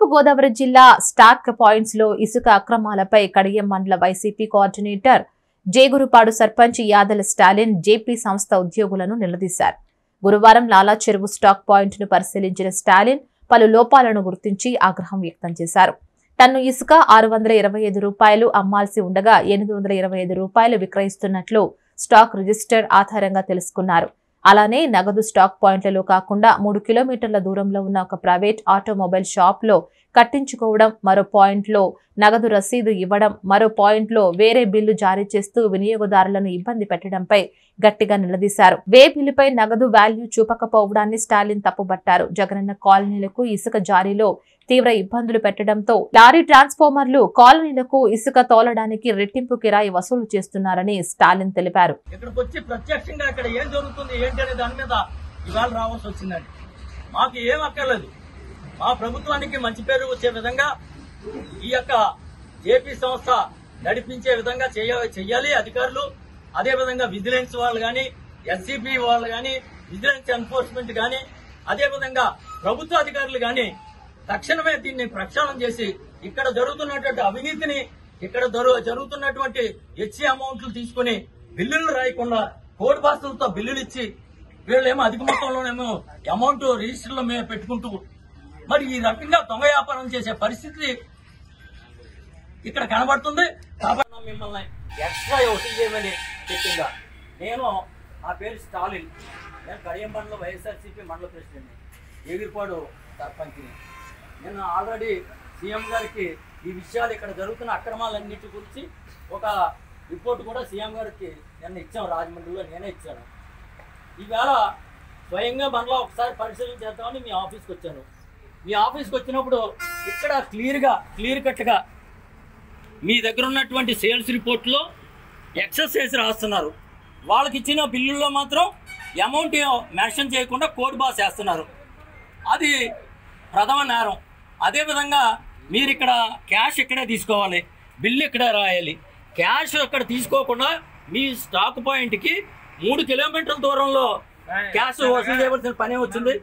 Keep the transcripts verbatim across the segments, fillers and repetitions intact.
తూర్పు గోదావరి జిల్లా stock points లో ఇసుక అక్రమాలపై కడియం మండల YCP coordinator Jegurupadu sarpanch Yadala Stalin JP సంస్థ ఉద్యోగులను నిలదీశారు. గురువారం లాలా చెరువు స్టాక్ పాయింట్ ను పరిశీలించిన స్టాలిన్ పలు లోపాలను గుర్తించి ఆగ్రహం వ్యక్తం చేశారు. టన్ను ఇసుక ఆరు వందల ఇరవై ఐదు రూపాయలు అమ్మాల్సి ఉండగా ఎనిమిది వందల ఇరవై ఐదు రూపాయలు విక్రయిస్తున్నట్లు స్టాక్ రిజిస్టర్ ఆధారంగా తెలుసుకున్నారు. అలానే నగదు స్టాక్ పాయింట్లలో కాకుండా మూడు కిలోమీటర్ల దూరంలో ఉన్న ఒక ప్రైవేట్ ఆటోమొబైల్ షాప్ లో కట్టించుకోవడం, మరో పాయింట్ లో నగదు రసీదు ఇవ్వడం, మరో పాయింట్ లో వేరే బిల్లు జారీ చేస్తూ వినియోగదారులను ఇబ్బంది పెట్టడంపై గట్టిగా నిలదీశారు. వే బిల్లుపై నగదు వాల్యూ చూపకపోవడాన్ని స్టాలిన్ తప్పుబట్టారు. జగనన్న కాలనీలకు ఇసుక జారీలో తీవ్ర ఇబ్బందులు పెట్టడంతో లారీ ట్రాన్స్ఫార్మర్లు కాలనీలకు ఇసుక తోలడానికి రెట్టింపు కిరాయి వసూలు చేస్తున్నారని స్టాలిన్ తెలిపారు. ఇక్కడికి వచ్చి ప్రత్యక్షంగా ఇక్కడ ఏం జరుగుతుంది ఏంటి అనే దాని మీద ఇవాళ రావాల్సి వచ్చిందండి. మాకు ఏం అక్కర్లేదు. మా ప్రభుత్వానికి మంచి పేరు వచ్చే విధంగా ఈ యొక్క జేపీ సంస్థ నడిపించే విధంగా చెయ్యాలి అధికారులు. అదే విధంగా విజిలెన్స్ వాళ్ళు గాని, ఎస్సీబీ వాళ్ళు గాని, విజిలెన్స్ ఎన్ఫోర్స్మెంట్ గాని, అదే విధంగా ప్రభుత్వ అధికారులు గాని తక్షణమే దీన్ని ప్రక్షాళన చేసి ఇక్కడ జరుగుతున్నటువంటి అవినీతిని, ఇక్కడ జరుగుతున్నటువంటి హెచ్సీ అమౌంట్లు తీసుకుని బిల్లులు రాయకుండా కోడ్ బాసులతో బిల్లులు ఇచ్చి వీళ్ళేమో అధిక మొత్తంలోనేమో అమౌంట్ రిజిస్టర్లో మేము పెట్టుకుంటూ మరి ఈ రకంగా దొంగ వ్యాపారం చేసే పరిస్థితి ఇక్కడ కనబడుతుంది. కాబట్టి మిమ్మల్ని ఎక్స్ట్రా వసూలు చేయమని చెప్పిందా. నేను నా పేరు స్టాలిన్. నేను కడియం మండల వైఎస్ఆర్సీపీ మండల ప్రెసిడెంట్ని, ఎగిరిపాడు సర్పంచ్ని. నేను ఆల్రెడీ సీఎం గారికి ఈ విషయాలు ఇక్కడ జరుగుతున్న అక్రమాలన్నిటి గురించి ఒక రిపోర్ట్ కూడా సీఎం గారికి నిన్న ఇచ్చాం. రాజమండ్రిలో నేనే ఇచ్చాను. ఈవేళ స్వయంగా మనలో ఒకసారి పరిశీలన చేద్దామని మీ ఆఫీస్కి వచ్చాను. మీ ఆఫీస్కి వచ్చినప్పుడు ఇక్కడ క్లియర్గా క్లియర్ కట్గా మీ దగ్గర ఉన్నటువంటి సేల్స్ రిపోర్ట్లో ఎక్సెస్ చేసి రాస్తున్నారు. వాళ్ళకి ఇచ్చిన బిల్లుల్లో మాత్రం అమౌంట్ మెన్షన్ చేయకుండా కోడ్ బాస్ వేస్తున్నారు. అది ప్రథమ నేరం. అదేవిధంగా మీరు ఇక్కడ క్యాష్ ఇక్కడే తీసుకోవాలి, బిల్లు ఇక్కడే రాయాలి. క్యాష్ అక్కడ తీసుకోకుండా మీ స్టాక్ పాయింట్కి మూడు కిలోమీటర్ల దూరంలో క్యాష్ వసూలు చేయవలసిన పని వచ్చింది.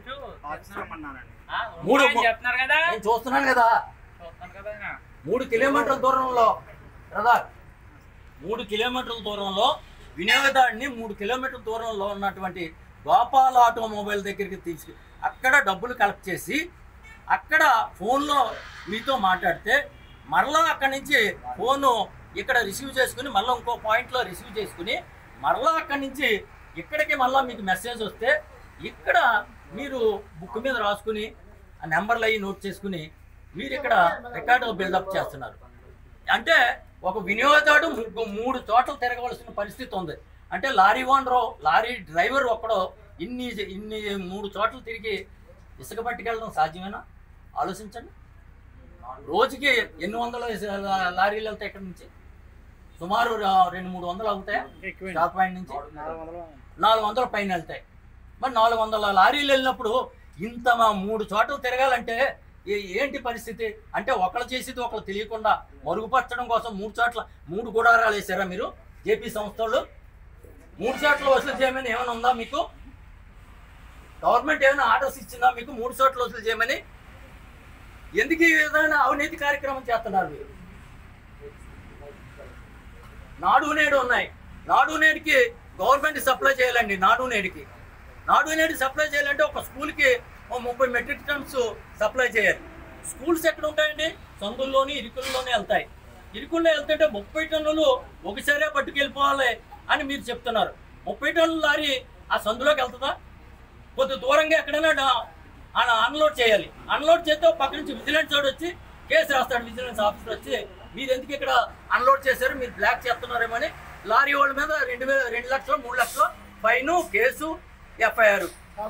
మూడు నేను చూస్తున్నాను కదా, మూడు కిలోమీటర్ల దూరంలో కదా మూడు కిలోమీటర్ల దూరంలో వినియోగదారుని మూడు కిలోమీటర్ల దూరంలో ఉన్నటువంటి గోపాల్ ఆటోమొబైల్ దగ్గరికి తీసుకు అక్కడ డబ్బులు కలెక్ట్ చేసి అక్కడ ఫోన్లో మీతో మాట్లాడితే మరలా అక్కడి నుంచి ఫోను ఇక్కడ రిసీవ్ చేసుకుని మళ్ళీ ఇంకో పాయింట్లో రిసీవ్ చేసుకుని మరలా అక్కడి నుంచి ఇక్కడికి మళ్ళీ మీకు మెసేజ్ వస్తే ఇక్కడ మీరు బుక్ మీద రాసుకుని ఆ నెంబర్లు అవి నోట్ చేసుకుని మీరు ఇక్కడ రికార్డు బిల్డప్ చేస్తున్నారు. అంటే ఒక వినియోగదారుడు మూడు చోట్ల తిరగవలసిన పరిస్థితి ఉంది. అంటే లారీ ఓనరు, లారీ డ్రైవర్ ఒక్కడో ఇన్ని ఇన్ని మూడు చోట్ల తిరిగి ఇసుక పట్టుకెళ్ళడం సాధ్యమేనా? ఆలోచించండి. రోజుకి ఎన్ని వందల లారీలు వెళ్తాయి ఇక్కడ నుంచి? సుమారు రెండు మూడు వందలు అవుతాయా? స్టాక్ పాయింట్ నుంచి నాలుగు వందల పైన వెళ్తాయి. మరి నాలుగు వందల లారీలు వెళ్ళినప్పుడు ఇంత మూడు చోట్ల తిరగాలంటే ఏంటి పరిస్థితి? అంటే ఒకళ్ళు చేసేది ఒకళ్ళు తెలియకుండా మరుగుపరచడం కోసం మూడు చోట్ల మూడు గుడారాలు వేసారా మీరు? జేపీ సంస్థలు మూడు చోట్ల వసూలు చేయమని ఏమైనా ఉందా మీకు? గవర్నమెంట్ ఏమైనా ఆర్డర్స్ ఇచ్చిందా మీకు మూడు చోట్ల వసూలు చేయమని? ఎందుకు ఈ విధమైన అవినీతి కార్యక్రమం చేస్తున్నారు మీరు? నాడు నేడు ఉన్నాయి. నాడు నేడుకి గవర్నమెంట్ సప్లై చేయాలండి. నాడు నేడుకి నాడు నేడు సప్లై చేయాలంటే ఒక స్కూల్కి ముప్పై మెట్రిక్ టన్స్ సప్లై చేయాలి. స్కూల్స్ ఎక్కడ ఉంటాయండి? సందుల్లోని ఇరుకుల్లోనే వెళ్తాయి. ఇరుకుల్లో వెళ్తుంటే ముప్పై టన్నులు ఒకసారే పట్టుకెళ్ళిపోవాలి అని మీరు చెప్తున్నారు. ముప్పై టన్నుల లారీ ఆ సందులోకి వెళ్తుందా? కొద్ది దూరంగా ఎక్కడైనా అన్లోడ్ చేయాలి. అన్లోడ్ చేస్తే పక్క నుంచి విజిలెన్స్ వాడు వచ్చి కేసు రాస్తాడు. విజిలెన్స్ ఆఫీసర్ వచ్చి మీరు ఎందుకు ఇక్కడ అన్లోడ్ చేశారు, మీరు బ్లాక్ చేస్తున్నారేమో అని లారీ వాళ్ళ మీద రెండు వేల రెండు లక్షలు మూడు లక్షలు ఫైన్, కేసు, ఎఫ్ఐఆర్.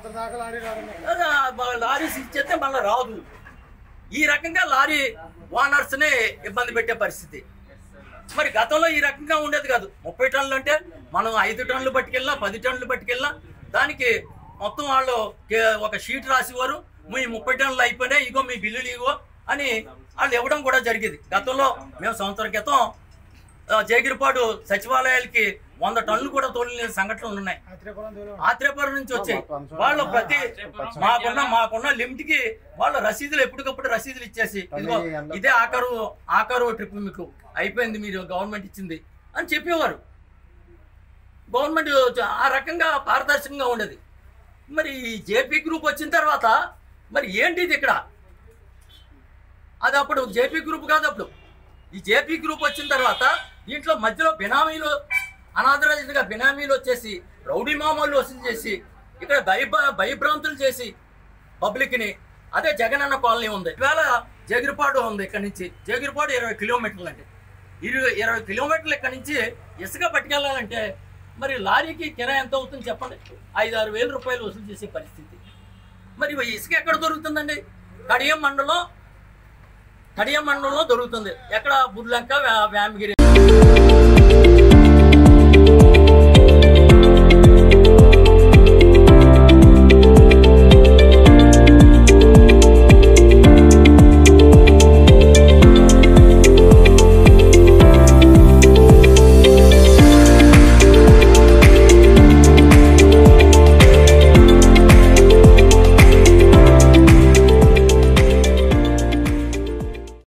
లారీస్ ఇచ్చేస్తే మళ్ళీ రాదు. ఈ రకంగా లారీ ఓనర్స్నే ఇబ్బంది పెట్టే పరిస్థితి. మరి గతంలో ఈ రకంగా ఉండేది కాదు. ముప్పై టన్నులు అంటే మనం ఐదు టన్నులు పట్టుకెళ్ళినా పది టన్నులు పట్టుకెళ్ళినా దానికి మొత్తం వాళ్ళు ఒక షీట్ రాసేవారు. మీ ముప్పై టన్నులు అయిపోయినాయి, ఇగో మీ బిల్లులు ఇగో అని వాళ్ళు ఇవ్వడం కూడా జరిగేది. గతంలో మేము సంవత్సరం క్రితం జయగిరిపాడు సచివాలయాలకి వంద టన్నులు కూడా తోలిన సంఘటనలు ఉన్నాయి. ఆత్రేపురం నుంచి వచ్చాయి. వాళ్ళు ప్రతి మాకున్న మాకున్న లిమిట్ కి వాళ్ళ రసీదులు ఎప్పటికప్పుడు రసీదులు ఇచ్చేసి ఇదిగో ఇదే ఆఖరు ఆఖరు ట్రిప్ మీకు అయిపోయింది, మీరు గవర్నమెంట్ ఇచ్చింది అని చెప్పేవారు. గవర్నమెంట్ ఆ రకంగా పారదర్శకంగా ఉండేది. మరి జేపీ గ్రూప్ వచ్చిన తర్వాత మరి ఏంటిది ఇక్కడ? అది అప్పుడు జేపీ గ్రూప్ కాదు. అప్పుడు ఈ జేపీ గ్రూప్ వచ్చిన తర్వాత దీంట్లో మధ్యలో బినామీలు అనాథరైజ్డ్గా బినామీలు వచ్చేసి రౌడీ మామూలు వసూలు చేసి ఇక్కడ భయభ భయభ్రాంతులు చేసి పబ్లిక్ని. అదే జగనన్న కాలనీ ఉంది. ఇవాళ జగిరిపాడు ఉంది. ఇక్కడ నుంచి జగిరిపాడు ఇరవై కిలోమీటర్లు అండి. ఇరవై ఇరవై కిలోమీటర్లు ఇక్కడ నుంచి ఇసుక పట్టుకెళ్ళాలంటే మరి లారీకి కిరాయి ఎంత అవుతుంది చెప్పండి? ఐదు ఆరు వేల రూపాయలు వసూలు చేసే పరిస్థితి. మరి ఇసుక ఎక్కడ దొరుకుతుందండి? కడియం మండలం కడియం మండలంలో దొరుకుతుంది. ఎక్కడ బుర్లంక, వ్యామగిరి.